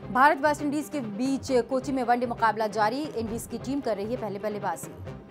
Bharat West Indies के बीच कोची में one day मुकाबला जारी। इंडीज की टीम कर रही है पहले बल्लेबाजी।